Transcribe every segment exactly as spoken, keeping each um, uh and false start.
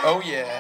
Oh yeah.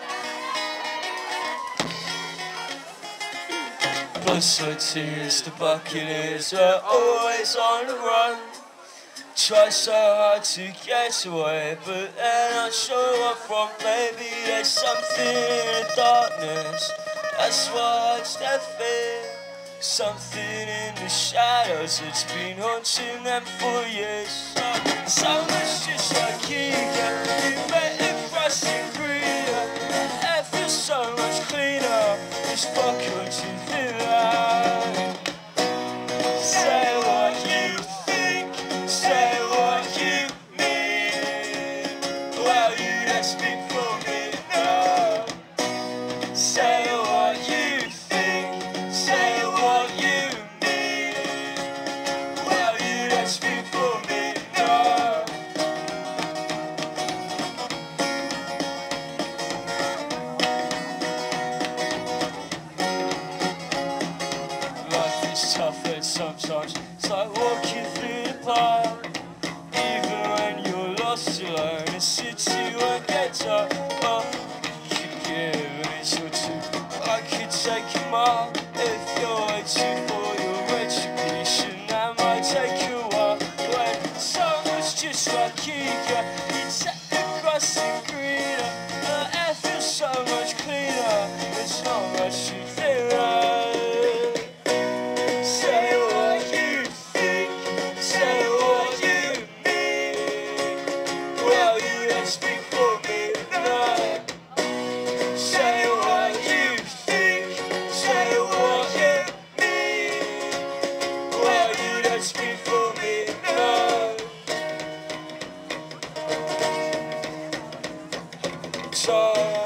Blood, sweat, tears, the bucket is we're always on the run. Try so hard to get away, but then I show up from. Maybe there's something in the darkness, that's why it's that fear. Something in the shadows that's been haunting them for years. So much just like you, you met it crossing greener. It feels so much cleaner. This bucket to the light. Say what you think, say what you mean. Well, you don't speak for me, no. Say what you think, say what you mean. Well, you don't speak for me, no. Life is tough and sometimes it's like walking through the park. Even when you're lost alone, a city won't get up. Oh, you could give an inch or two, I could take a mile. If you're waiting for your retribution, that might take a while. When someone's just like you, you take the crossing greener. The air feels so much cleaner, there's not much to fear. Say what you think, say what you mean. Well, you don't speak for me, no. Say what you think, say what you mean. Well, you don't speak for me, no. So